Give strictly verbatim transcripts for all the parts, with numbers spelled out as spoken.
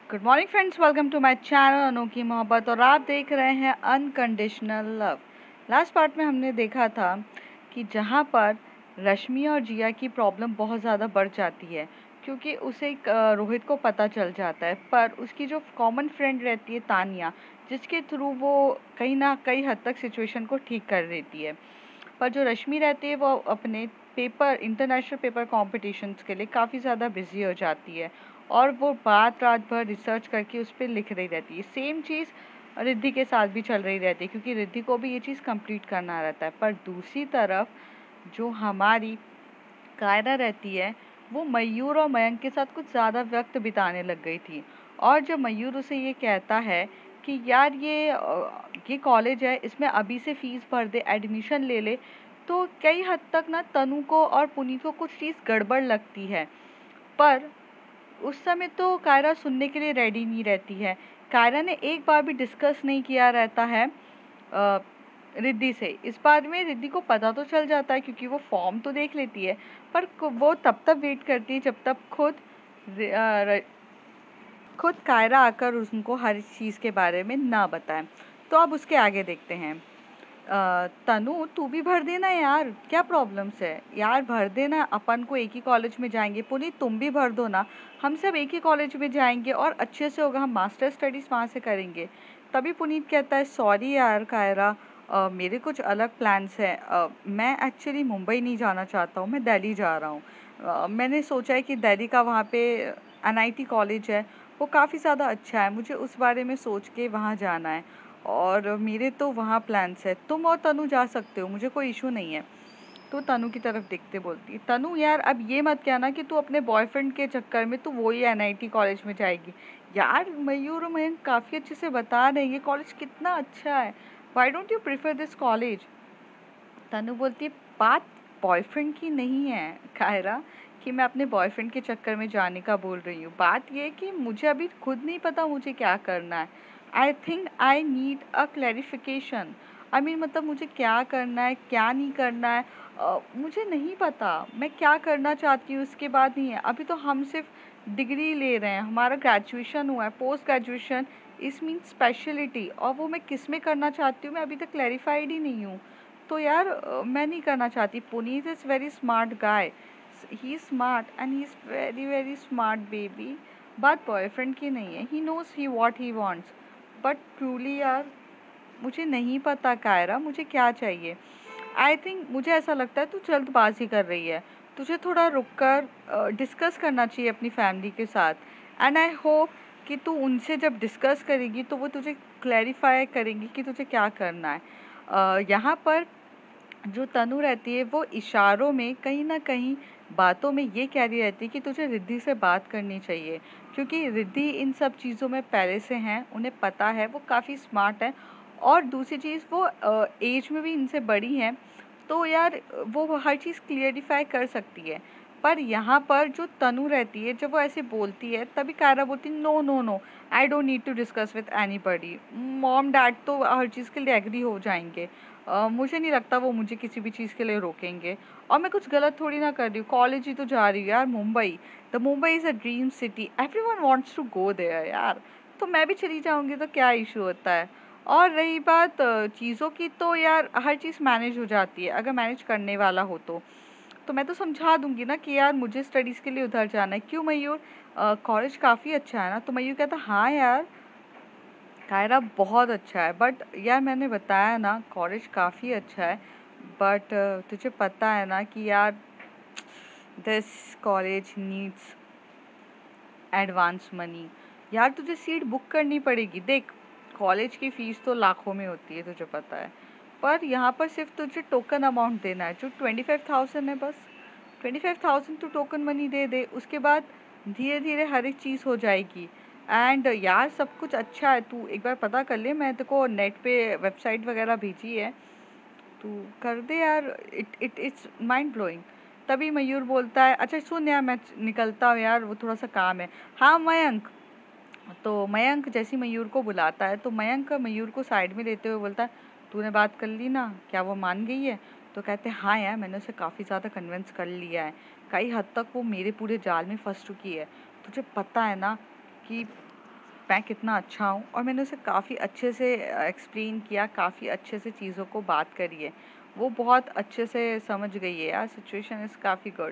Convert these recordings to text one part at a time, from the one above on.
Good morning friends, welcome to my channel अनोखी मोहब्बत और आप देख रहे हैं अनकंडीशनल लव। लास्ट पार्ट में हमने देखा था कि जहाँ पर रश्मि और जिया की प्रॉब्लम बहुत ज़्यादा बढ़ जाती है क्योंकि उसे एक, अ, रोहित को पता चल जाता है, पर उसकी जो कॉमन फ्रेंड रहती है तानिया, जिसके थ्रू वो कहीं ना कहीं हद तक सिचुएशन को ठीक कर देती है। पर जो रश्मि रहती है वो अपने पेपर इंटरनेशनल पेपर कॉम्पिटिशन्स के लिए काफ़ी ज़्यादा बिजी हो जाती है और वो बात रात भर रिसर्च करके उस पर लिख रही रहती है। सेम चीज़ रिद्धि के साथ भी चल रही रहती है क्योंकि रिद्धि को भी ये चीज़ कंप्लीट करना रहता है। पर दूसरी तरफ जो हमारी कायरा रहती है वो मयूर और मयंक के साथ कुछ ज़्यादा वक्त बिताने लग गई थी। और जब मयूर उसे ये कहता है कि यार ये अ, ये कॉलेज है, इसमें अभी से फीस भर दे, एडमिशन ले ले, तो कई हद तक ना तनु को और पुनीत को कुछ चीज़ गड़बड़ लगती है। पर उस समय तो कायरा सुनने के लिए रेडी नहीं रहती है। कायरा ने एक बार भी डिस्कस नहीं किया रहता है अ, रिद्धि से। इस बारे में रिद्धि को पता तो चल जाता है क्योंकि वो फॉर्म तो देख लेती है, पर को- वो तब तक वेट करती है जब तक खुद रि- अ, र- खुद कायरा आकर उनको हर चीज़ के बारे में ना बताए। तो अब उसके आगे देखते हैं। अ, तनु तू भी भर देना यार, क्या प्रॉब्लम्स है यार, भर देना, अपन को एक ही कॉलेज में जाएंगे। पुनीत तुम भी भर दो ना, हम सब एक ही कॉलेज में जाएंगे और अच्छे से होगा, हम मास्टर स्टडीज़ वहाँ से करेंगे। तभी पुनीत कहता है सॉरी यार कायरा, अ, मेरे कुछ अलग प्लान्स हैं। अ, मैं एक्चुअली मुंबई नहीं जाना चाहता हूँ, मैं दिल्ली जा रहा हूँ। अ, मैंने सोचा है कि दिल्ली का वहाँ पे एन आई टी कॉलेज है, वो काफ़ी ज़्यादा अच्छा है, मुझे उस बारे में सोच के वहाँ जाना है और मेरे तो वहाँ प्लान्स है। तुम और तनु जा सकते हो, मुझे कोई इशू नहीं है। तो तनु की तरफ देखते बोलती है, तनु यार अब ये मत कहना कि तू अपने बॉयफ्रेंड के चक्कर में तू वही एन आई टी कॉलेज में जाएगी। यार मयूर और मयंक काफ़ी अच्छे से बता रहे हैं ये कॉलेज कितना अच्छा है, why don't you prefer this college. Tanu बोलती है बात बॉयफ्रेंड की नहीं है कायरा, कि मैं अपने बॉयफ्रेंड के चक्कर में जाने का बोल रही हूँ। बात ये है कि मुझे अभी खुद नहीं पता मुझे क्या करना है। I think I need a clarification. I mean मतलब मुझे क्या करना है क्या नहीं करना है, अ, मुझे नहीं पता मैं क्या करना चाहती हूँ उसके बाद नहीं है। अभी तो हम सिर्फ डिग्री ले रहे हैं, हमारा ग्रेजुएशन हुआ है, post graduation is mean speciality, और वो मैं किस में करना चाहती हूँ मैं अभी तक क्लैरिफाइड ही नहीं हूँ। तो यार अ, मैं नहीं करना चाहती। Puneet is very smart guy, he is smart and he is very very smart baby. बात बॉयफ्रेंड की नहीं है, he knows he what he wants. But truly यार मुझे नहीं पता कायरा मुझे क्या चाहिए। आई थिंक मुझे ऐसा लगता है तू जल्दबाजी कर रही है, तुझे थोड़ा रुक कर डिस्कस करना चाहिए अपनी फैमिली के साथ। एंड आई होप कि तू उनसे जब डिस्कस करेगी तो वो तुझे क्लैरिफाई करेंगी कि तुझे क्या करना है। अ, यहाँ पर जो तनु रहती है वो इशारों में कहीं ना कहीं बातों में ये कह रही रहती है कि तुझे रिद्धि से बात करनी चाहिए क्योंकि रिद्धि इन सब चीज़ों में पहले से हैं, उन्हें पता है, वो काफ़ी स्मार्ट है। और दूसरी चीज़ वो एज में भी इनसे बड़ी हैं, तो यार वो हर चीज़ क्लियरिफाई कर सकती है। पर यहाँ पर जो तनु रहती है जब वो ऐसे बोलती है तभी कायरा बोलती है no no no, I don't need to discuss with anybody. Mom dad तो हर चीज़ के लिए एग्री हो जाएंगे, अ, मुझे नहीं लगता वो मुझे किसी भी चीज़ के लिए रोकेंगे। और मैं कुछ गलत थोड़ी ना कर रही हूँ, कॉलेज ही तो जा रही हूँ यार, Mumbai. The Mumbai is a dream city, everyone wants to go there यार, तो मैं भी चली जाऊँगी तो क्या इशू होता है। और रही बात अ, चीज़ों की, तो यार हर चीज़ मैनेज हो जाती है अगर मैनेज करने वाला हो तो। तो मैं तो समझा दूंगी ना कि यार मुझे स्टडीज़ के लिए उधर जाना है। क्यों मयूर, कॉलेज काफ़ी अच्छा है ना? तो मयूर कहता हाँ यार कायरा बहुत अच्छा है, बट यार मैंने बताया ना कॉलेज काफ़ी अच्छा है, बट तुझे पता है ना कि यार this college needs advance money. यार तुझे सीट बुक करनी पड़ेगी, देख कॉलेज की फ़ीस तो लाखों में होती है तुझे पता है, पर यहाँ पर सिर्फ तुझे टोकन अमाउंट देना है जो ट्वेंटी फाइव थाउजेंड है, बस ट्वेंटी फाइव थाउजेंड तू टोकन मनी दे दे, उसके बाद धीरे धीरे हर एक चीज़ हो जाएगी। एंड यार सब कुछ अच्छा है, तू एक बार पता कर ले, मैं तेरे को नेट पे वेबसाइट वगैरह भेजी है, तू कर दे यार, it it it's mind blowing. तभी मयूर बोलता है अच्छा सुन यार मैं निकलता हूँ यार, वो थोड़ा सा काम है। हाँ मयंक। तो मयंक जैसी मयूर को बुलाता है तो मयंक मयूर को साइड में लेते हुए बोलता है तूने बात कर ली ना, क्या वो मान गई है? तो कहते हैं हाँ यार मैंने उसे काफ़ी ज़्यादा कन्विंस कर लिया है, कई हद तक वो मेरे पूरे जाल में फंस चुकी है। तुझे पता है ना कि मैं कितना अच्छा हूँ, और मैंने उसे काफ़ी अच्छे से एक्सप्लेन किया, काफ़ी अच्छे से चीज़ों को बात करी है। वो बहुत अच्छे से समझ गई है यार, सिचुएशन इज़ काफ़ी गुड।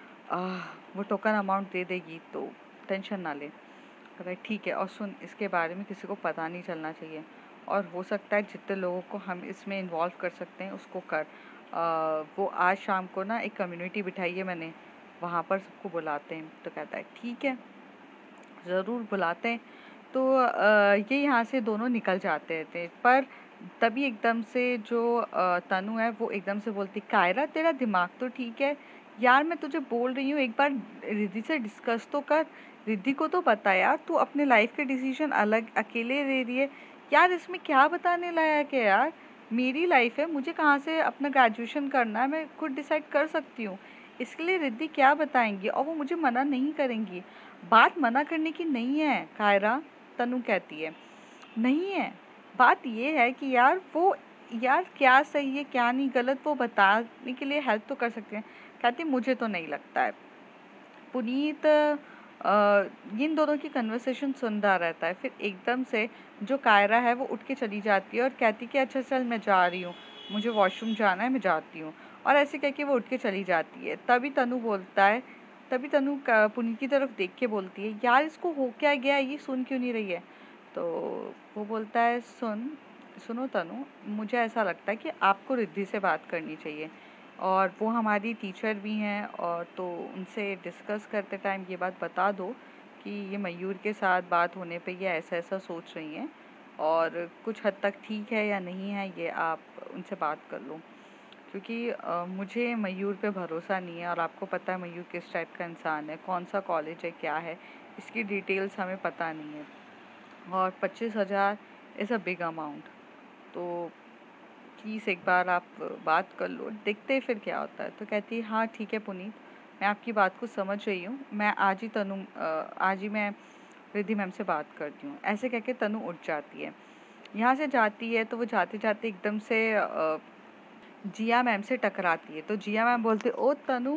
वो टोकन अमाउंट दे देगी तो टेंशन ना ले। राइट, ठीक है, और सुन, इसके बारे में किसी को पता नहीं चलना चाहिए, और हो सकता है जितने लोगों को हम इसमें इन्वॉल्व कर सकते हैं उसको कर। आ, वो आज शाम को ना एक कम्युनिटी बिठाई है मैंने, वहाँ पर सबको बुलाते हैं। तो कहता है ठीक है, ज़रूर बुलाते हैं। तो अ, ये यहाँ से दोनों निकल जाते थे, पर तभी एकदम से जो अ, तनु है वो एकदम से बोलती, कायरा तेरा दिमाग तो ठीक है यार, मैं तुझे बोल रही हूँ एक बार रिद्धि से डिस्कस तो कर। रिद्धि को तो पता यार, तू अपने लाइफ के डिसीजन अलग अकेले ले रही है यार, इसमें क्या बताने लायक है यार। मेरी लाइफ है, मुझे कहाँ से अपना ग्रेजुएशन करना है मैं खुद डिसाइड कर सकती हूँ। इसके लिए रिद्धि क्या बताएंगी, और वो मुझे मना नहीं करेंगी। बात मना करने की नहीं है कायरा, तनु कहती है। नहीं है, बात ये है कि यार वो, यार क्या सही है क्या नहीं गलत वो बताने के लिए हेल्प तो कर सकते हैं। कहती मुझे तो नहीं लगता है। पुनीत अ, इन दोनों की कन्वर्सेशन सुन रहा रहता है, फिर एकदम से जो कायरा है वो उठ के चली जाती है और कहती कि अच्छा चल मैं जा रही हूँ, मुझे वॉशरूम जाना है, मैं जाती हूँ। और ऐसे कह के वो उठ के चली जाती है। तभी तनु बोलता है, तभी तनु क- पुनीत की तरफ देख के बोलती है, यार इसको हो क्या गया, ये सुन क्यों नहीं रही है। तो वो बोलता है, सुन सुनो तनु, मुझे ऐसा लगता है कि आपको रिद्धि से बात करनी चाहिए, और वो हमारी टीचर भी हैं, और तो उनसे डिस्कस करते टाइम ये बात बता दो कि ये मयूर के साथ बात होने पे ये ऐसा ऐसा सोच रही हैं, और कुछ हद तक ठीक है या नहीं है ये आप उनसे बात कर लो। क्योंकि अ, मुझे मयूर पे भरोसा नहीं है, और आपको पता है मयूर किस टाइप का इंसान है, कौन सा कॉलेज है क्या है, इसकी डिटेल्स हमें पता नहीं है, और पच्चीस हज़ार इज़ अ बिग अमाउंट। तो प्लीज़ एक बार आप बात कर लो, देखते हैं फिर क्या होता है। तो कहती है हाँ ठीक है पुनीत, मैं आपकी बात को समझ रही हूँ, मैं आज ही तनु अ, आज ही मैं रिद्धि मैम से बात करती हूँ। ऐसे कह के तनु उठ जाती है। यहाँ से जाती है तो वो जाते जाते एकदम से अ, जिया मैम से टकराती है। तो जिया मैम बोलते, ओ तनु,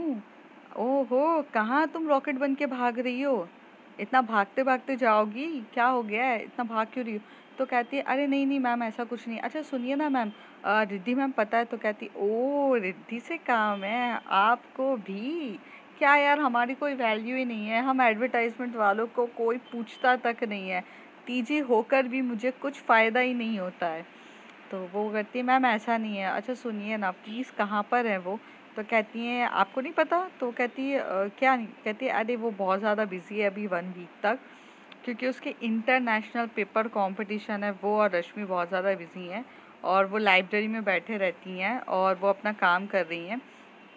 ओहो कहाँ तुम रॉकेट बन के भाग रही हो, इतना भागते भागते जाओगी, क्या हो गया है, इतना भाग क्यों रही हो। तो कहती है अरे नहीं नहीं मैम ऐसा कुछ नहीं। अच्छा सुनिए ना मैम, अ, रिद्धि मैम पता है। तो कहती ओ रिद्धि से काम है आपको भी, क्या यार हमारी कोई वैल्यू ही नहीं है, हम एडवर्टाइजमेंट वालों को कोई पूछता तक नहीं है, टीजी होकर भी मुझे कुछ फ़ायदा ही नहीं होता है। तो वो कहती है मैम ऐसा नहीं है। अच्छा सुनिए ना प्लीज़, कहाँ पर है वो। तो कहती हैं आपको नहीं पता। तो कहती है "अ, क्या नहीं। कहती है अरे वो बहुत ज़्यादा बिजी है अभी वन वीक तक, क्योंकि उसके इंटरनेशनल पेपर कंपटीशन है, वो और रश्मि बहुत ज़्यादा बिजी हैं, और वो लाइब्रेरी में बैठे रहती हैं और वो अपना काम कर रही हैं।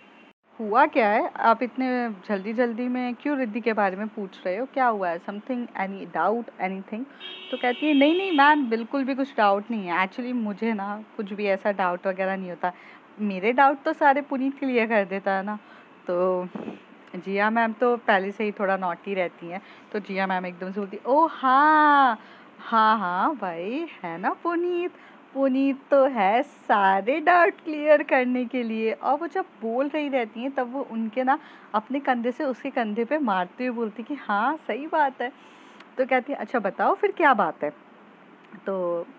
हुआ क्या है, आप इतने जल्दी जल्दी में क्यों रिद्धि के बारे में पूछ रहे हो, क्या हुआ है, समथिंग, एनी डाउट, एनीथिंग। तो कहती है नहीं नहीं मैम बिल्कुल भी कुछ डाउट नहीं है, एक्चुअली मुझे ना कुछ भी ऐसा डाउट वगैरह नहीं होता, मेरे डाउट तो सारे पुनीत क्लियर कर देता है ना। तो जिया मैम तो पहले से ही थोड़ा नॉटी रहती हैं, तो जिया मैम एकदम से बोलती ओ हाँ हाँ हाँ भाई है ना पुनीत, पुनीत तो है सारे डाउट क्लियर करने के लिए। और वो जब बोल रही रहती हैं तब वो उनके ना अपने कंधे से उसके कंधे पे मारते हुए बोलती कि हाँ सही बात है। तो कहती है अच्छा बताओ फिर क्या बात है। तो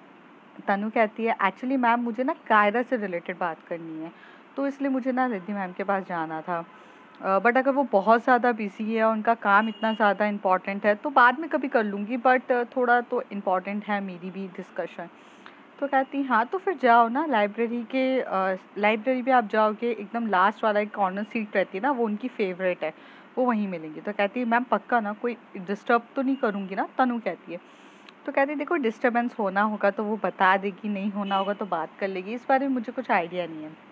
तनु कहती है एक्चुअली मैम मुझे ना कायरा से रिलेटेड बात करनी है, तो इसलिए मुझे ना रिद्धि मैम के पास जाना था, बट अगर वो बहुत ज़्यादा बिजी है, उनका काम इतना ज़्यादा इम्पॉर्टेंट है तो बाद में कभी कर लूँगी, बट थोड़ा तो इम्पॉर्टेंट है मेरी भी डिस्कशन। तो कहती हाँ तो फिर जाओ ना लाइब्रेरी के, लाइब्रेरी में आप जाओगे एकदम लास्ट वाला एक कॉर्नर सीट रहती है ना, वो उनकी फेवरेट है, वो वहीं मिलेंगी। तो कहती है मैम पक्का ना, कोई डिस्टर्ब तो नहीं करूँगी ना। तनु कहती है। तो कहती है देखो डिस्टर्बेंस होना होगा तो वो बता देगी, नहीं होना होगा तो बात कर लेगी, इस बारे में मुझे कुछ आइडिया नहीं है।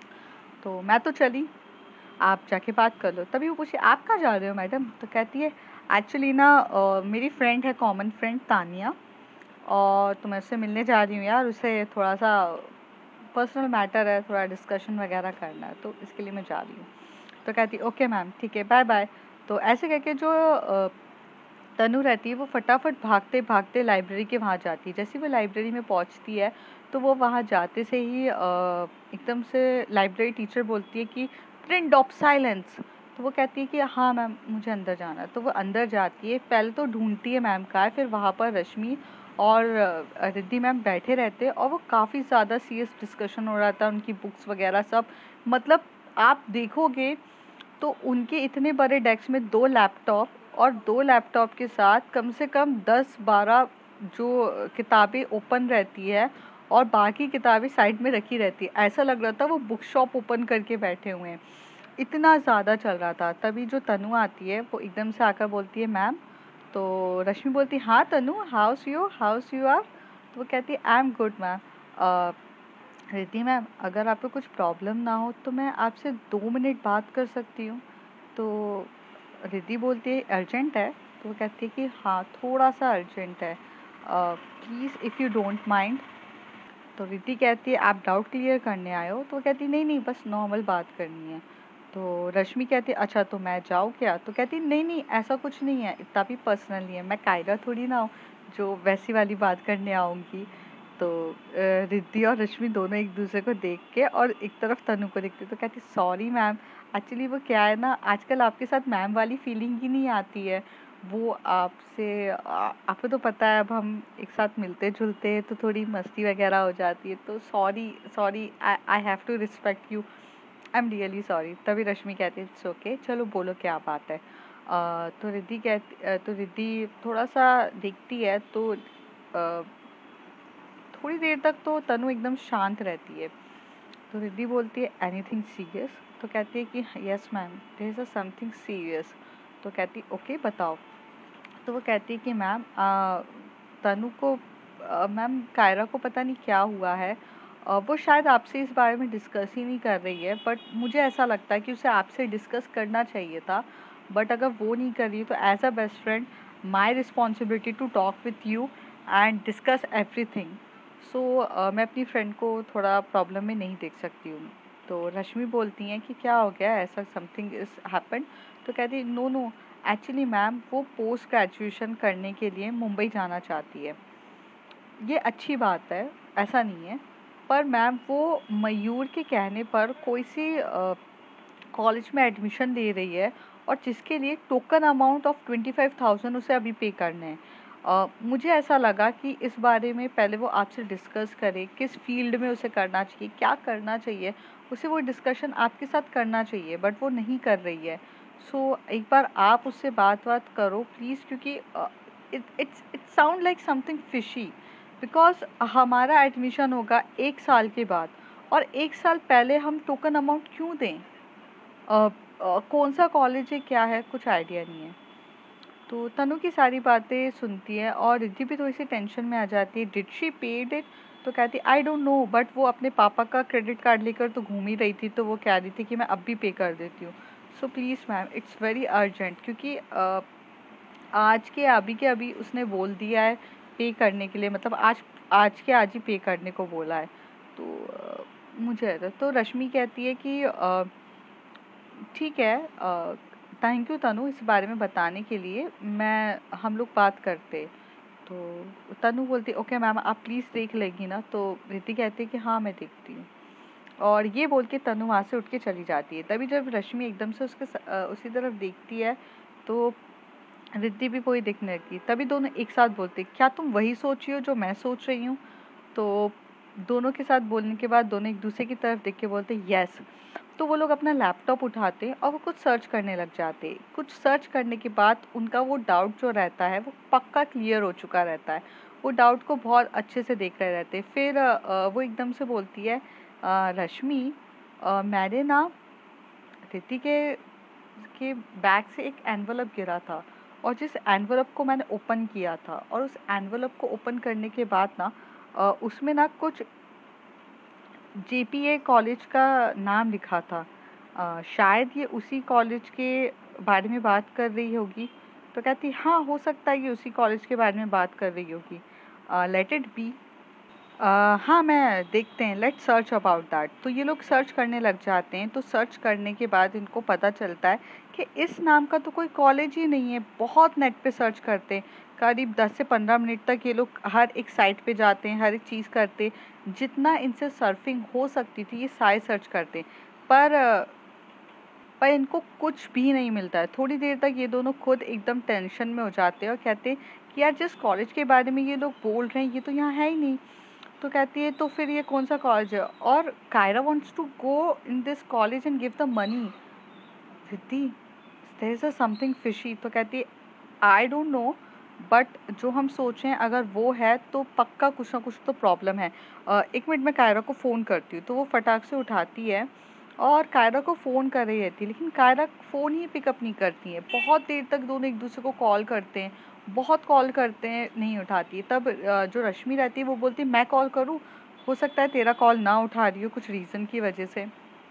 तो मैं तो चली, आप जाके बात कर लो। तभी वो पूछे आप कहाँ जा रहे हो मैडम। तो कहती है एक्चुअली ना अ, मेरी फ्रेंड है, कॉमन फ्रेंड तानिया, और तो मैं उससे मिलने जा रही हूँ यार, उससे थोड़ा सा पर्सनल मैटर है, थोड़ा डिस्कशन वगैरह करना है, तो इसके लिए मैं जा रही हूँ। तो कहती ओके मैम ठीक है बाय बाय। तो ऐसे करके जो अ, तनु रहती है वो फटाफट भागते भागते लाइब्रेरी के वहाँ जाती है। जैसे वो लाइब्रेरी में पहुँचती है तो वो वहाँ जाते से ही अ, एकदम से लाइब्रेरी टीचर बोलती है कि प्रिंट ऑफ साइलेंस। तो वो कहती है कि हाँ मैम मुझे अंदर जाना है। तो वो अंदर जाती है, पहले तो ढूंढती है मैम कार, फिर वहाँ पर रश्मि और अ, रिद्धि मैम बैठे रहते हैं और वो काफ़ी ज़्यादा सीरियस डिस्कशन हो रहा था, उनकी बुक्स वगैरह सब। मतलब आप देखोगे तो उनके इतने बड़े डेस्क में दो लैपटॉप, और दो लैपटॉप के साथ कम से कम दस बारह जो किताबें ओपन रहती है और बाकी किताबें साइड में रखी रहती है। ऐसा लग रहा था वो बुक शॉप ओपन करके बैठे हुए हैं, इतना ज़्यादा चल रहा था। तभी जो तनु आती है वो एकदम से आकर बोलती है मैम। तो रश्मि बोलती है हाँ Tanu, how's you how's you are. तो वो कहती है I am good ma'am. Riddhi ma'am अगर आपको कुछ प्रॉब्लम ना हो तो मैं आपसे दो मिनट बात कर सकती हूँ। तो रिद्धि बोलती है अर्जेंट है। तो वो कहती है कि हाँ थोड़ा सा अर्जेंट है, please if you don't mind. तो रिद्धि कहती है आप डाउट क्लियर करने आए हो। तो वो कहती है नहीं नहीं बस नॉर्मल बात करनी है। तो रश्मि कहती है अच्छा तो मैं जाऊँ क्या। तो कहती है नहीं नहीं ऐसा कुछ नहीं है, इतना भी पर्सनल नहीं है, मैं कायरा थोड़ी ना हूँ जो वैसी वाली बात करने आऊँगी। तो अ, रिद्धि और रश्मि दोनों एक दूसरे को देख के और एक तरफ तनु को देखते तो कहती सॉरी मैम, एक्चुअली वो क्या है ना आजकल आपके साथ मैम वाली फीलिंग ही नहीं आती है। वो आपसे आ- आपको तो पता है अब हम एक साथ मिलते जुलते हैं तो थोड़ी मस्ती वगैरह हो जाती है। तो sorry sorry, I I have to respect you, I am really sorry. तभी रश्मि कहती है इट्स ओके, चलो बोलो क्या बात है। अ, तो रिद्धि कहती अ, तो रिद्धि थोड़ा सा देखती है तो अ, थोड़ी देर तक तो तनु एकदम शांत रहती है। तो रिद्धि बोलती है एनीथिंग सीरियस। तो कहती है कि yes ma'am there is a something serious. तो कहती ओके बताओ। तो वो कहती है कि मैम अ, तनु को अ, मैम कायरा को पता नहीं क्या हुआ है। अ, वो शायद आपसे इस बारे में डिस्कस ही नहीं कर रही है, बट मुझे ऐसा लगता है कि उसे आपसे डिस्कस करना चाहिए था। बट अगर वो नहीं कर रही तो as a best friend my responsibility to talk with you and discuss everything. So मैं अपनी फ्रेंड को थोड़ा प्रॉब्लम में नहीं देख सकती हूँ। तो रश्मि बोलती हैं कि क्या हो गया, ऐसा समथिंग इज हैपेंड। तो कहती है नो नो एक्चुअली मैम वो पोस्ट ग्रेजुएशन करने के लिए मुंबई जाना चाहती है। ये अच्छी बात है, ऐसा नहीं है, पर मैम वो मयूर के कहने पर कोई सी कॉलेज में एडमिशन ले रही है और जिसके लिए token amount of twenty five thousand उसे अभी पे करने हैं। अ, मुझे ऐसा लगा कि इस बारे में पहले वो आपसे डिस्कस करे, किस फील्ड में उसे करना चाहिए, क्या करना चाहिए, उसे वो डिस्कशन आपके साथ करना चाहिए, बट वो नहीं कर रही है। सो एक बार आप उससे बात बात करो प्लीज़, क्योंकि it it's it sound like something fishy. Because हमारा एडमिशन होगा एक साल के बाद, और एक साल पहले हम टोकन अमाउंट क्यों दें। अ, अ, कौन सा कॉलेज है क्या है कुछ आइडिया नहीं है। तो तनु की सारी बातें सुनती है और रिद्धि भी थोड़ी सी टेंशन में आ जाती है। Did she paid it. तो कहती आई डोंट नो, बट वो अपने पापा का क्रेडिट कार्ड लेकर तो घूम ही रही थी, तो वो कह रही थी कि मैं अब भी पे कर देती हूँ। So please ma'am it's very urgent, क्योंकि अ, आज के अभी के अभी उसने बोल दिया है पे करने के लिए, मतलब आज आज के आज ही पे करने को बोला है। तो अ, मुझे ऐसा- तो रश्मि कहती है कि अ, ठीक है, थैंक यू तनु इस बारे में बताने के लिए, मैं हम लोग बात करते। तो तनु बोलती ओके मैम आप प्लीज़ देख लेगी ना। तो रिद्धि कहती है कि हाँ मैं देखती हूँ, और ये बोल के तनु वहाँ से उठ के चली जाती है। तभी जब रश्मि एकदम से उसके स- अ, उसी तरफ देखती है तो रिद्धि भी वही देखने लगती। तभी दोनों एक साथ बोलते क्या तुम वही सोच रही हो जो मैं सोच रही हूँ। तो दोनों के साथ बोलने के बाद दोनों एक दूसरे की तरफ देख के बोलते यस। तो वो लोग अपना लैपटॉप उठाते और वो कुछ सर्च करने लग जाते। कुछ सर्च करने के बाद उनका वो डाउट जो रहता है वो पक्का क्लियर हो चुका रहता है। वो डाउट को बहुत अच्छे से देख रहे रहते। फिर अ, वो एकदम से बोलती है अ, रश्मि अ, मैंने ना रिद्धि के के बैग से एक एनवलप गिरा था, और जिस एनवलप को मैंने ओपन किया था और उस एनवलप को ओपन करने के बाद ना अ, उसमें ना कुछ जे पी ए कॉलेज का नाम लिखा था। अ, शायद ये उसी कॉलेज के बारे में बात कर रही होगी। तो कहती हाँ हो सकता है ये उसी कॉलेज के बारे में बात कर रही होगी, लेट इट बी। अ, हाँ मैं देखते हैं, लेट्स सर्च अबाउट दैट। तो ये लोग सर्च करने लग जाते हैं। तो सर्च करने के बाद इनको पता चलता है कि इस नाम का तो कोई कॉलेज ही नहीं है। बहुत नेट पे सर्च करते हैं, करीब दस से पंद्रह मिनट तक ये लोग हर एक साइट पे जाते हैं, हर एक चीज़ करते, जितना इनसे सर्फिंग हो सकती थी ये सारे सर्च करते। पर पर इनको कुछ भी नहीं मिलता है। थोड़ी देर तक ये दोनों खुद एकदम टेंशन में हो जाते हैं और कहते हैं कि यार जिस कॉलेज के बारे में ये लोग बोल रहे हैं ये तो यहाँ है ही नहीं। तो कहती है तो फिर ये कौन सा कॉलेज है, और Kaira wants to go in this college and give the money. Riddhi, there is a something fishy. तो कहती है आई डोंट नो, बट जो हम सोचें अगर वो है तो पक्का कुछ ना कुछ तो प्रॉब्लम है। अ, एक मिनट मैं कायरा को फ़ोन करती हूँ। तो वो फटाक से उठाती है और कायरा को फ़ोन कर रही रहती है, लेकिन कायरा फ़ोन ही पिकअप नहीं करती है। बहुत देर तक दोनों एक दूसरे को कॉल करते हैं, बहुत कॉल करते हैं, नहीं उठाती है। तब अ, जो रश्मि रहती है वो बोलती है मैं कॉल करूँ, हो सकता है तेरा कॉल ना उठा रही हो कुछ रीज़न की वजह से।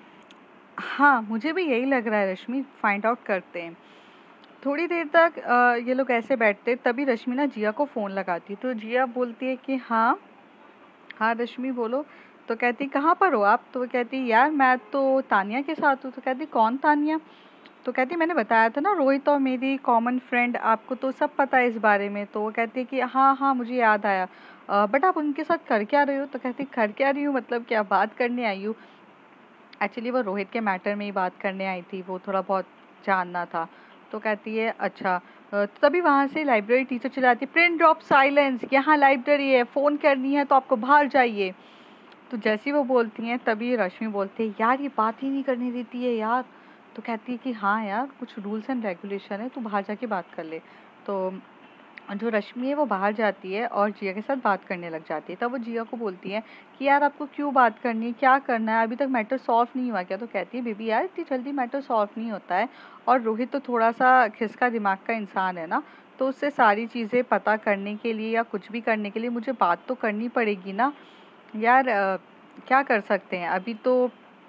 हाँ, मुझे भी यही लग रहा है रश्मि, फाइंड आउट करते हैं। थोड़ी देर तक अ, ये लोग ऐसे बैठते, तभी रश्मि ना जिया को फ़ोन लगाती है। तो जिया बोलती है कि हाँ हाँ रश्मि बोलो। तो कहती कहाँ पर हो आप? तो वो कहती यार मैं तो तानिया के साथ हूँ। तो कहती कौन तानिया? तो कहती मैंने बताया था ना रोहित और मेरी कॉमन फ्रेंड, आपको तो सब पता है इस बारे में। तो वो कहती है कि हाँ हाँ मुझे याद आया, बट आप उनके साथ कर क्या रहे हो? तो कहती कर क्या रही हूँ मतलब क्या बात करने आई हूँ? एक्चुअली वो रोहित के मैटर में ही बात करने आई थी, वो थोड़ा बहुत जानना था। तो कहती है अच्छा। अ, तभी वहाँ से लाइब्रेरी टीचर चिल्लाती प्रिंट ड्रॉप साइलेंस, यहाँ लाइब्रेरी है, फ़ोन करनी है तो आपको बाहर जाइए। तो जैसी वो बोलती हैं तभी रश्मि बोलती है यार ये बात ही नहीं करने देती है यार। तो कहती है कि हाँ यार कुछ रूल्स एंड रेगुलेशन है, तू बाहर जाके बात कर ले। तो जो रश्मि है वो बाहर जाती है और जिया के साथ बात करने लग जाती है। तब वो जिया को बोलती है कि यार आपको क्यों बात करनी है, क्या करना है, अभी तक मैटर सॉल्व नहीं हुआ क्या? तो कहती है बेबी यार इतनी जल्दी मैटर सॉल्व नहीं होता है, और रोहित तो थोड़ा सा खिसका दिमाग का इंसान है ना, तो उससे सारी चीज़ें पता करने के लिए या कुछ भी करने के लिए मुझे बात तो करनी पड़ेगी ना यार। अ, क्या कर सकते हैं, अभी तो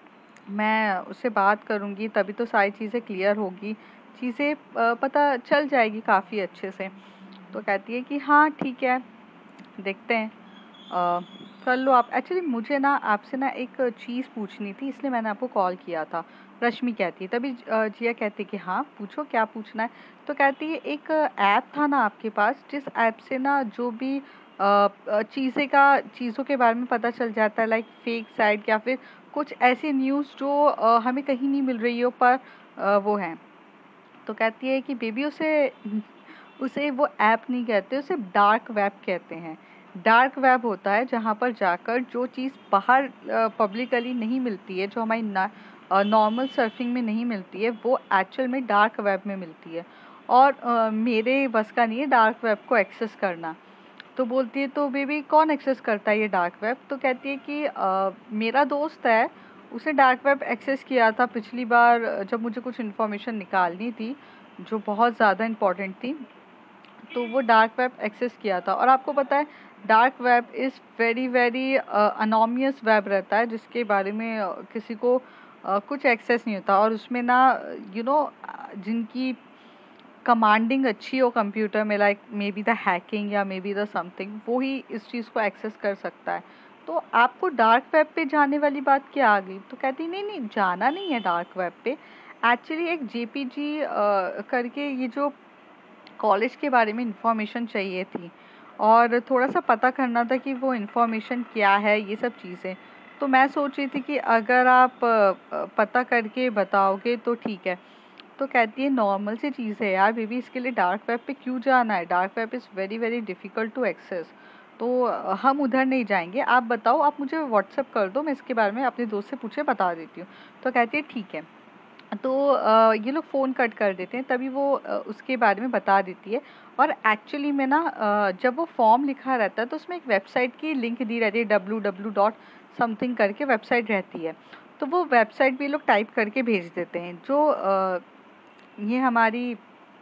मैं उससे बात करूँगी तभी तो सारी चीज़ें क्लियर होगी, चीज़ें अ, पता चल जाएगी काफ़ी अच्छे से। तो कहती है कि हाँ ठीक है, देखते हैं, अ, कर लो आप। एक्चुअली मुझे ना आपसे ना एक चीज़ पूछनी थी, इसलिए मैंने आपको कॉल किया था। रश्मि कहती है, तभी अ, जिया कहती है कि हाँ पूछो क्या पूछना है। तो कहती है एक ऐप था ना आपके पास, जिस ऐप से ना जो भी अ, अ, चीज़ें का चीज़ों के बारे में पता चल जाता है, लाइक फेक साइट या फिर कुछ ऐसी न्यूज़ जो अ, हमें कहीं नहीं मिल रही हो पर अ, वो है। तो कहती है कि बेबी उसे उसे वो ऐप नहीं कहते, उसे डार्क वेब कहते हैं। डार्क वेब होता है जहाँ पर जाकर जो चीज़ बाहर पब्लिकली नहीं मिलती है, जो हमारी नॉर्मल सर्फिंग में नहीं मिलती है, वो एक्चुअल में डार्क वेब में मिलती है। और अ, मेरे बस का नहीं है डार्क वेब को एक्सेस करना। तो बोलती है तो बेबी कौन एक्सेस करता है ये डार्क वेब? तो कहती है कि अ, मेरा दोस्त है, उसने डार्क वेब एक्सेस किया था पिछली बार अ, जब मुझे कुछ इन्फॉर्मेशन निकालनी थी जो बहुत ज़्यादा इम्पोर्टेंट थी, तो वो डार्क वेब एक्सेस किया था। और आपको पता है dark web is very very anonymous web रहता है, जिसके बारे में अ, किसी को अ, कुछ एक्सेस नहीं होता, और उसमें ना यू नो जिनकी कमांडिंग अच्छी हो कंप्यूटर में, like maybe the hacking या मे बी द समथिंग, वो ही इस चीज़ को एक्सेस कर सकता है। तो आपको डार्क वेब पे जाने वाली बात क्या आ गई? तो कहती नहीं नहीं जाना नहीं है डार्क वेब पे, एक्चुअली एक जेपीजी करके ये जो कॉलेज के बारे में इंफॉर्मेशन चाहिए थी, और थोड़ा सा पता करना था कि वो इंफॉर्मेशन क्या है, ये सब चीज़ें। तो मैं सोच रही थी कि अगर आप अ, अ, पता करके बताओगे तो ठीक है। तो कहती है नॉर्मल सी चीज़ है यार बेबी, इसके लिए डार्क वेब पे क्यों जाना है? Dark web is very very difficult to access. तो अ, हम उधर नहीं जाएंगे, आप बताओ, आप मुझे व्हाट्सएप कर दो, मैं इसके बारे में अपने दोस्त से पूछे बता देती हूँ। तो कहती है ठीक है। तो अ, ये लोग फ़ोन कट कर देते हैं, तभी वो अ, उसके बारे में बता देती है। और एक्चुअली में ना अ, जब वो फॉर्म लिखा रहता है तो उसमें एक वेबसाइट की लिंक दी रहती है, डब्ल्यू डब्ल्यू डॉट समथिंग करके वेबसाइट रहती है। तो वो वेबसाइट भी लोग टाइप करके भेज देते हैं। जो अ, ये हमारी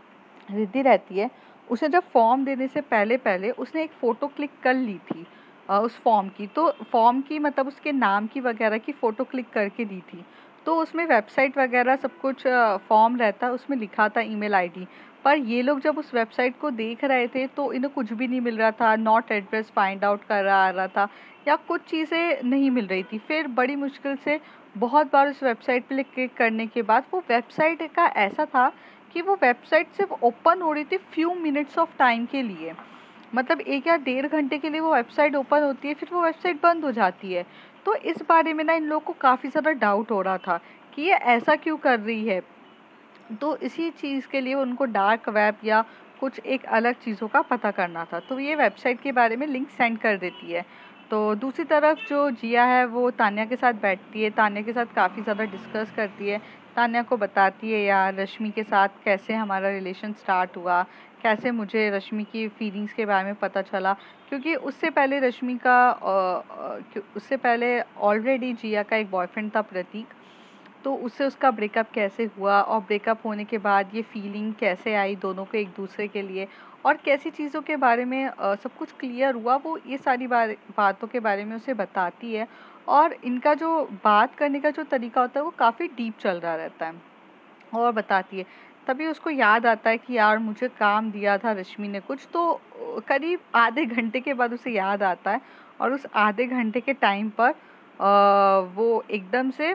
रिद्धि रहती है, उसे जब फॉर्म देने से पहले पहले उसने एक फ़ोटो क्लिक कर ली थी अ, उस फॉर्म की। तो फॉर्म की मतलब उसके नाम की वगैरह की फ़ोटो क्लिक करके दी थी। तो उसमें वेबसाइट वगैरह सब कुछ अ, फॉर्म रहता है, उसमें लिखा था ईमेल आईडी। पर ये लोग जब उस वेबसाइट को देख रहे थे तो इन्हें कुछ भी नहीं मिल रहा था, नॉट एड्रेस फाइंड आउट कर रहा आ रहा था, या कुछ चीज़ें नहीं मिल रही थी। फिर बड़ी मुश्किल से बहुत बार उस वेबसाइट पे क्लिक करने के बाद वो वेबसाइट का ऐसा था कि वो वेबसाइट सिर्फ ओपन हो रही थी फ्यू मिनट्स ऑफ टाइम के लिए, मतलब एक या डेढ़ घंटे के लिए वो वेबसाइट ओपन होती है, फिर वो वेबसाइट बंद हो जाती है। तो इस बारे में ना इन लोगों को काफ़ी ज़्यादा डाउट हो रहा था कि ये ऐसा क्यों कर रही है। तो इसी चीज़ के लिए उनको डार्क वेब या कुछ एक अलग चीज़ों का पता करना था, तो ये वेबसाइट के बारे में लिंक सेंड कर देती है। तो दूसरी तरफ जो जिया है वो तान्या के साथ बैठती है, तान्या के साथ काफ़ी ज़्यादा डिस्कस करती है, तान्या को बताती है यार रश्मि के साथ कैसे हमारा रिलेशन स्टार्ट हुआ, कैसे मुझे रश्मि की फीलिंग्स के बारे में पता चला, क्योंकि उससे पहले रश्मि का उससे पहले ऑलरेडी जिया का एक बॉयफ्रेंड था प्रतीक, तो उससे उसका ब्रेकअप कैसे हुआ और ब्रेकअप होने के बाद ये फीलिंग कैसे आई दोनों को एक दूसरे के लिए, और कैसी चीज़ों के बारे में आ, सब कुछ क्लियर हुआ, वो ये सारी बार, बातों के बारे में उसे बताती है। और इनका जो बात करने का जो तरीका होता है वो काफ़ी डीप चल रहा रहता है, और बताती है। तभी उसको याद आता है कि यार मुझे काम दिया था रश्मि ने कुछ, तो करीब आधे घंटे के बाद उसे याद आता है, और उस आधे घंटे के टाइम पर आ, वो एकदम से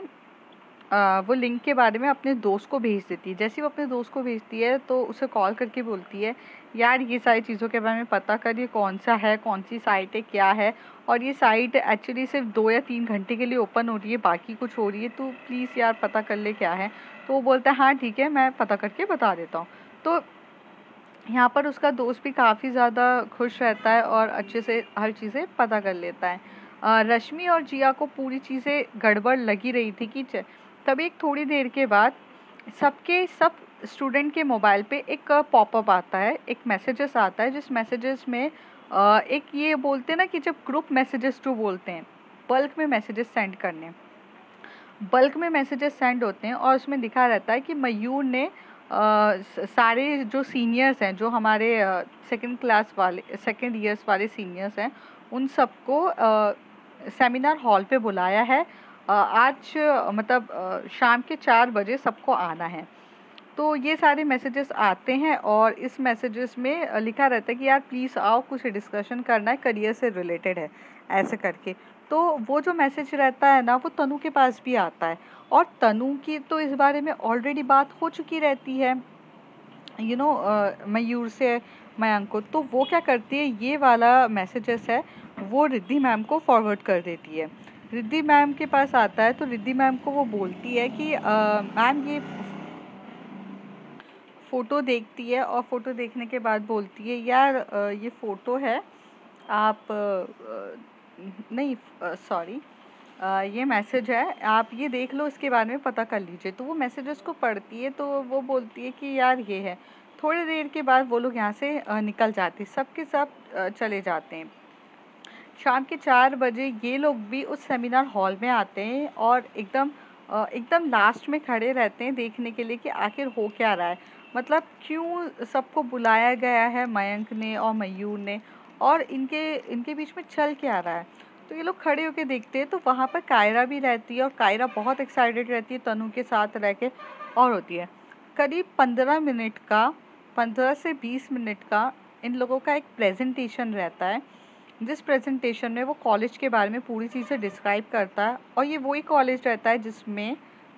आ, वो लिंक के बारे में अपने दोस्त को भेज देती है। जैसे वो अपने दोस्त को भेजती है तो उसे कॉल करके बोलती है यार ये सारी चीज़ों के बारे में पता कर, ये कौन सा है, कौन सी साइट है, क्या है, और ये साइट एक्चुअली सिर्फ दो या तीन घंटे के लिए ओपन हो रही है, बाकी कुछ हो रही है, तो प्लीज़ यार पता कर ले क्या है। तो वो बोलता है हाँ ठीक है मैं पता करके बता देता हूँ। तो यहाँ पर उसका दोस्त भी काफ़ी ज़्यादा खुश रहता है और अच्छे से हर चीज़ें पता कर लेता है। अ, रश्मि और जिया को पूरी चीज़ें गड़बड़ लगी रही थी कि तभी एक थोड़ी देर के बाद सबके सब स्टूडेंट के मोबाइल पे एक पॉपअप आता है, एक मैसेजेस आता है, जिस मैसेजेस में अ, एक ये बोलते हैं ना कि जब ग्रुप मैसेजेस टू बोलते हैं, बल्क में मैसेजेस सेंड करने, बल्क में मैसेजेस सेंड होते हैं, और उसमें लिखा रहता है कि मयूर ने आ, सारे जो सीनियर्स हैं, जो हमारे सेकंड क्लास वाले सेकंड ईयर्स वाले सीनियर्स हैं, उन सबको सेमिनार हॉल पे बुलाया है। आ, आज मतलब आ, शाम के चार बजे सबको आना है। तो ये सारे मैसेजेस आते हैं, और इस मैसेजेस में लिखा रहता है कि यार प्लीज़ आओ, कुछ डिस्कशन करना है, करियर से रिलेटेड है, ऐसे करके। तो वो जो मैसेज रहता है ना वो तनु के पास भी आता है, और तनु की तो इस बारे में ऑलरेडी बात हो चुकी रहती है यू नो मयूर से मयंक को। तो वो क्या करती है, ये वाला मैसेजेस है वो रिद्धि मैम को फॉरवर्ड कर देती है। रिद्धि मैम के पास आता है, तो रिद्धि मैम को वो बोलती है कि मैम ये फ़ोटो देखती है, और फ़ोटो देखने के बाद बोलती है यार ये फ़ोटो है, आप नहीं सॉरी ये मैसेज है, आप ये देख लो, इसके बारे में पता कर लीजिए। तो वो मैसेज उसको पढ़ती है, तो वो बोलती है कि यार ये है। थोड़ी देर के बाद वो लोग यहाँ से निकल जाते, सब के सब चले जाते हैं। शाम के चार बजे ये लोग भी उस सेमिनार हॉल में आते हैं, और एकदम एकदम लास्ट में खड़े रहते हैं देखने के लिए कि आखिर हो क्या रहा है, मतलब क्यों सबको बुलाया गया है मयंक ने और मयूर ने, और इनके इनके बीच में चल क्या रहा है। तो ये लोग खड़े होके देखते हैं, तो वहाँ पर कायरा भी रहती है, और कायरा बहुत एक्साइटेड रहती है तनु के साथ रह के, और होती है करीब पंद्रह मिनट का पंद्रह से बीस मिनट का इन लोगों का एक प्रेजेंटेशन रहता है, जिस प्रेजेंटेशन में वो कॉलेज के बारे में पूरी चीज़ें डिस्क्राइब करता है। और ये वही कॉलेज रहता है जिसमें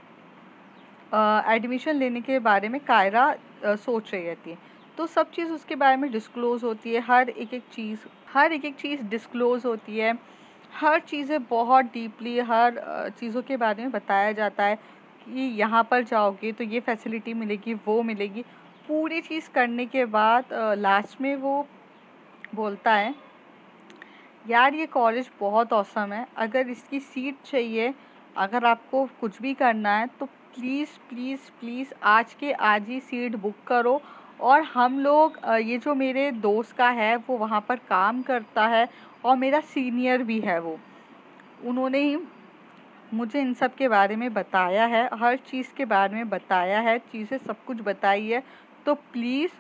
एडमिशन लेने के बारे में कायरा आ, सोच रही रहती है। तो सब चीज़ उसके बारे में डिस्क्लोज़ होती है, हर एक एक चीज़ हर एक एक चीज़ डिस्क्लोज़ होती है, हर चीज़ें बहुत डीपली हर चीज़ों के बारे में बताया जाता है कि यहाँ पर जाओगे तो ये फैसिलिटी मिलेगी, वो मिलेगी। पूरी चीज़ करने के बाद लास्ट में वो बोलता है यार ये कॉलेज बहुत औसम है, अगर इसकी सीट चाहिए, अगर आपको कुछ भी करना है तो प्लीज़ प्लीज़ प्लीज़ आज के आज ही सीट बुक करो। और हम लोग ये जो मेरे दोस्त का है वो वहाँ पर काम करता है, और मेरा सीनियर भी है, वो उन्होंने ही मुझे इन सब के बारे में बताया है, हर चीज़ के बारे में बताया है, चीज़ें सब कुछ बताई है। तो प्लीज़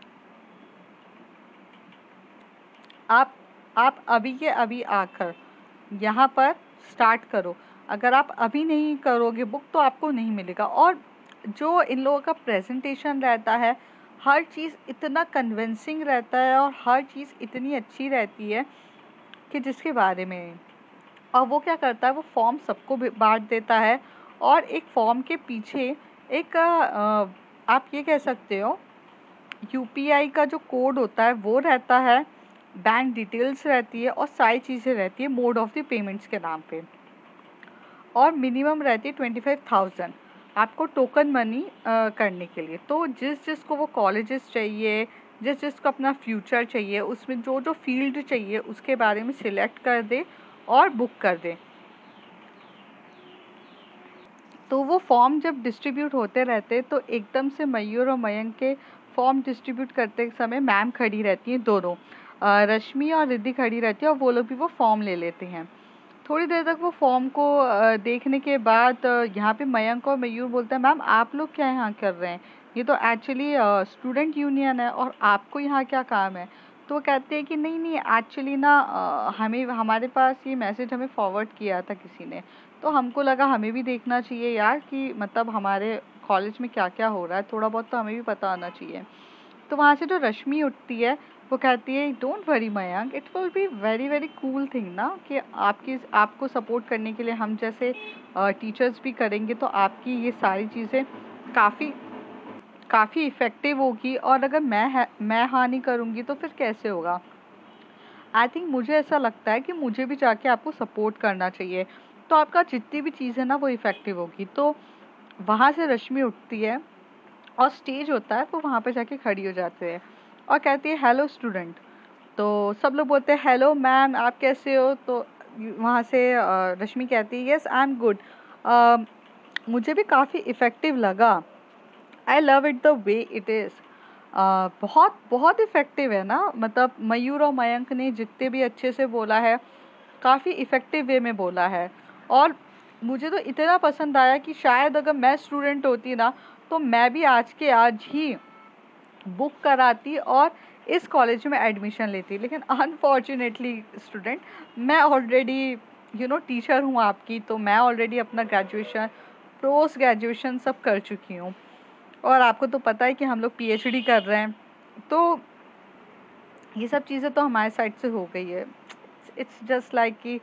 आप आप अभी के अभी आकर यहाँ पर स्टार्ट करो, अगर आप अभी नहीं करोगे बुक तो आपको नहीं मिलेगा। और जो इन लोगों का प्रेजेंटेशन रहता है, हर चीज़ इतना कन्विंसिंग रहता है, और हर चीज़ इतनी अच्छी रहती है कि जिसके बारे में, और वो क्या करता है, वो फॉर्म सबको बांट देता है, और एक फॉर्म के पीछे एक आ, आप ये कह सकते हो यूपीआई का जो कोड होता है वो रहता है, बैंक डिटेल्स रहती है, और सारी चीज़ें रहती है मोड ऑफ द पेमेंट्स के नाम पे, और मिनिमम रहती है ट्वेंटी फाइव थाउजेंड। आपको टोकन मनी करने के लिए। तो जिस जिसको वो कॉलेजेस चाहिए, जिस जिसको अपना फ्यूचर चाहिए, उसमें जो जो फील्ड चाहिए उसके बारे में सिलेक्ट कर दे और बुक कर दे। तो वो फॉर्म जब डिस्ट्रीब्यूट होते रहते तो एकदम से मयूर और मयंक के फॉर्म डिस्ट्रीब्यूट करते समय मैम खड़ी रहती हैं दोनों, अ, रश्मि और रिद्धि खड़ी रहती है और वो लोग भी वो फॉर्म ले लेते हैं। थोड़ी देर तक वो फॉर्म को अ, देखने के बाद अ, यहाँ पे मयंक और मयूर बोलते हैं मैम आप लोग क्या यहाँ कर रहे हैं, ये तो एक्चुअली स्टूडेंट यूनियन है और आपको यहाँ क्या काम है। तो वो कहते हैं कि नहीं नहीं एक्चुअली ना अ, हमें हमारे पास ये मैसेज हमें फॉरवर्ड किया था किसी ने, तो हमको लगा हमें भी देखना चाहिए यार कि मतलब हमारे कॉलेज में क्या क्या हो रहा है, थोड़ा बहुत तो हमें भी पता आना चाहिए। तो वहाँ से जो रश्मि उठती है वो कहती है don't worry Mayank, it will be very very cool thing ना कि आपकी आपको सपोर्ट करने के लिए हम जैसे टीचर्स भी करेंगे, तो आपकी ये सारी चीज़ें काफ़ी काफ़ी इफ़ेक्टिव होगी, और अगर मैं है, मैं हाँ नहीं करूँगी तो फिर कैसे होगा। आई थिंक मुझे ऐसा लगता है कि मुझे भी जाके आपको सपोर्ट करना चाहिए, तो आपका जितनी भी चीज़ है ना वो इफ़ेक्टिव होगी। तो वहाँ से रश्मि उठती है और स्टेज होता है तो वहाँ पे जाके खड़ी हो जाते हैं और कहती है हेलो स्टूडेंट। तो सब लोग बोलते हैं हेलो मैम आप कैसे हो। तो वहाँ से अ, रश्मि कहती है यस आई एम गुड, मुझे भी काफ़ी इफ़ेक्टिव लगा, I love it the way it is. बहुत बहुत इफ़ेक्टिव है ना, मतलब मयूर और मयंक ने जितने भी अच्छे से बोला है काफ़ी इफ़ेक्टिव वे में बोला है। और मुझे तो इतना पसंद आया कि शायद अगर मैं स्टूडेंट होती ना तो मैं भी आज के आज ही बुक कराती और इस कॉलेज में एडमिशन लेती। लेकिन अनफॉर्चुनेटली स्टूडेंट मैं ऑलरेडी यू नो टीचर हूँ आपकी, तो मैं ऑलरेडी अपना ग्रेजुएशन पोस्ट ग्रेजुएशन सब कर चुकी हूँ और आपको तो पता है कि हम लोग पीएचडी कर रहे हैं, तो ये सब चीज़ें तो हमारे साइड से हो गई है। इट्स जस्ट लाइक कि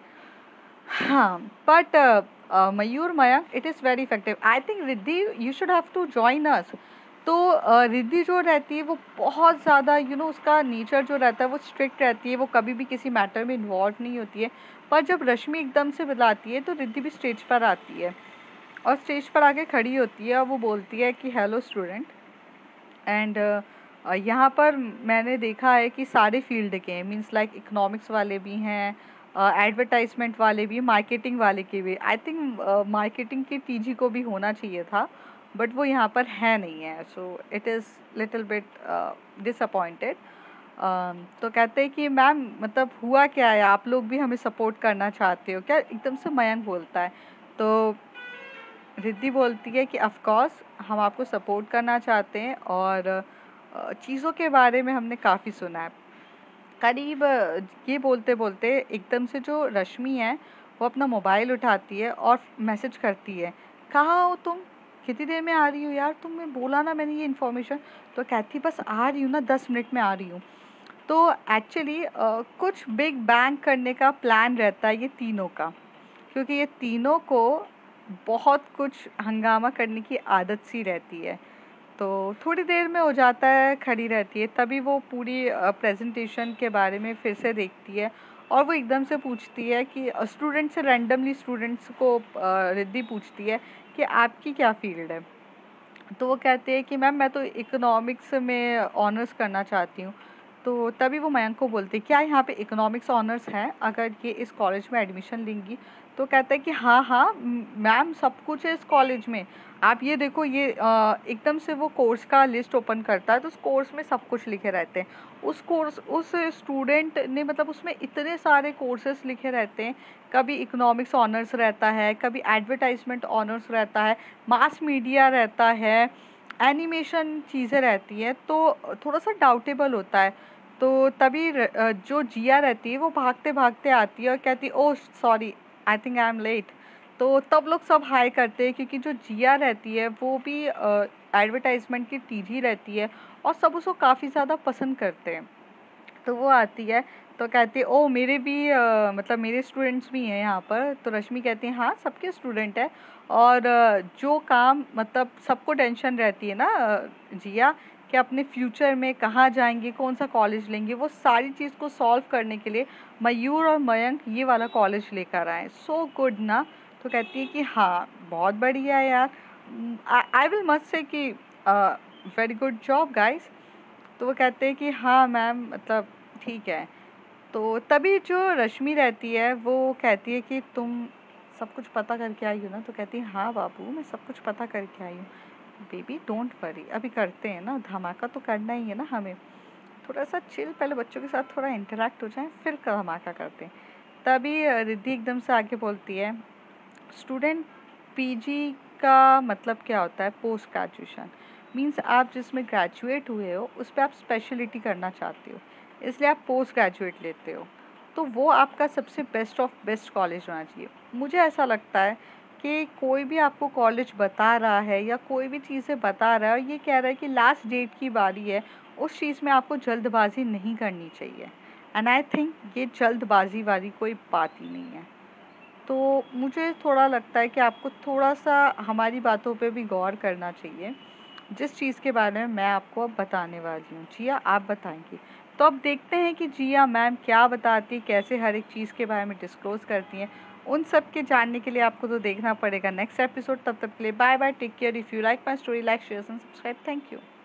हाँ, but Mayur Mayank it is very effective. I think Riddhi you should have to join us. तो uh, रिद्धि जो रहती है वो बहुत ज़्यादा यू नो उसका नेचर जो रहता है वो स्ट्रिक्ट रहती है, वो कभी भी किसी मैटर में इन्वॉल्व नहीं होती है। पर जब रश्मि एकदम से बुलाती है तो रिद्धि भी स्टेज पर आती है और स्टेज पर आके खड़ी होती है और वो बोलती है कि हेलो स्टूडेंट। एंड यहाँ पर मैंने देखा है कि सारे फील्ड के मीन्स लाइक इकोनॉमिक्स वाले भी हैं, एडवर्टाइजमेंट वाले भी, मार्केटिंग वाले के भी। आई थिंक मार्केटिंग के टीजी को भी होना चाहिए था बट वो यहाँ पर है नहीं है, so it is little bit disappointed. तो कहते हैं कि मैम मतलब हुआ क्या है, आप लोग भी हमें सपोर्ट करना चाहते हो क्या, एकदम से मयंक बोलता है। तो रिद्धि बोलती है कि ऑफ कोर्स हम आपको सपोर्ट करना चाहते हैं और अ, चीज़ों के बारे में हमने काफ़ी सुना है। करीब अ, ये बोलते बोलते एकदम से जो रश्मि है वो अपना मोबाइल उठाती है और मैसेज करती है कहाँ हो तुम, कितनी देर में आ रही हो यार, तुम्हें बोला ना मैंने ये इन्फॉर्मेशन। तो कहती बस आ रही हूँ ना, दस मिनट में आ रही हूँ। तो एक्चुअली कुछ बिग बैंग करने का प्लान रहता है ये तीनों का, क्योंकि ये तीनों को बहुत कुछ हंगामा करने की आदत सी रहती है। तो थोड़ी देर में हो जाता है, खड़ी रहती है, तभी वो पूरी प्रेजेंटेशन के बारे में फिर से देखती है और वो एकदम से पूछती है कि स्टूडेंट से रैंडमली स्टूडेंट्स को अ, रिद्धि पूछती है कि आपकी क्या फील्ड है। तो वो कहते हैं कि मैम मैं तो इकोनॉमिक्स में ऑनर्स करना चाहती हूँ। तो तभी वो मयंक को बोलती है क्या यहाँ पे इकोनॉमिक्स ऑनर्स है अगर ये इस कॉलेज में एडमिशन लेंगी। तो कहता है कि हाँ हाँ मैम सब कुछ है इस कॉलेज में, आप ये देखो ये अ, एकदम से वो कोर्स का लिस्ट ओपन करता है तो उस कोर्स में सब कुछ लिखे रहते हैं। उस कोर्स उस स्टूडेंट ने मतलब उसमें इतने सारे कोर्सेज लिखे रहते हैं, कभी इकोनॉमिक्स ऑनर्स रहता है, कभी एडवर्टाइजमेंट ऑनर्स रहता है, मास मीडिया रहता है, एनिमेशन चीज़ें रहती हैं, तो थोड़ा सा डाउटेबल होता है। तो तभी र- अ, जो जिया रहती है वो भागते भागते आती है और कहती है oh sorry I think I am late. तो तब लोग सब हाई करते हैं क्योंकि जो जिया रहती है वो भी एडवर्टाइजमेंट की टीजी रहती है और सब उसको काफ़ी ज़्यादा पसंद करते हैं। तो वो आती है तो कहती है ओ मेरे भी अ, मतलब मेरे स्टूडेंट्स भी हैं यहाँ पर। तो रश्मि कहती है हाँ सबके स्टूडेंट है और अ, जो काम मतलब सबको टेंशन रहती है ना अ, जिया कि अपने फ्यूचर में कहाँ जाएंगे, कौन सा कॉलेज लेंगे, वो सारी चीज़ को सॉल्व करने के लिए मयूर और मयंक ये वाला कॉलेज लेकर आए। सो गुड ना। तो कहती है कि हाँ बहुत बढ़िया है यार। आई विल मस्ट से कि वेरी गुड जॉब गाइस। तो वो कहते हैं कि हाँ मैम, मतलब ठीक है। तो तभी जो रश्मि रहती है वो कहती है कि तुम सब कुछ पता करके आई हो ना? तो कहती है हाँ बाबू, मैं सब कुछ पता करके आई हूँ। बेबी डोंट वरी, अभी करते हैं ना, धमाका तो करना ही है ना हमें। थोड़ा सा चिल, पहले बच्चों के साथ थोड़ा इंटरेक्ट हो जाए, फिर धमाका करते हैं। तभी अ, रिद्धि एकदम से आके बोलती है, स्टूडेंट पीजी का मतलब क्या होता है? पोस्ट ग्रेजुएशन मीन्स आप जिसमें ग्रेजुएट हुए हो उस पर आप स्पेशलिटी करना चाहते हो, इसलिए आप पोस्ट ग्रेजुएट लेते हो। तो वो आपका सबसे बेस्ट ऑफ बेस्ट कॉलेज होना चाहिए। मुझे ऐसा लगता है कि कोई भी आपको कॉलेज बता रहा है या कोई भी चीज़ें बता रहा है और ये कह रहा है कि लास्ट डेट की बारी है, उस चीज़ में आपको जल्दबाजी नहीं करनी चाहिए। एंड आई थिंक ये जल्दबाजी वाली कोई बात ही नहीं है। तो मुझे थोड़ा लगता है कि आपको थोड़ा-सा हमारी बातों पे भी गौर करना चाहिए, जिस चीज़ के बारे में मैं आपको अब बताने वाली हूँ। जिया, आप बताएँगी। तो अब देखते हैं कि जिया मैम क्या बताती, कैसे हर एक चीज़ के बारे में डिस्क्लोज़ करती हैं। उन सब के जानने के लिए आपको तो देखना पड़ेगा नेक्स्ट एपिसोड। तब तक के लिए bye bye, take care. If you like my story, like, share and subscribe. Thank you.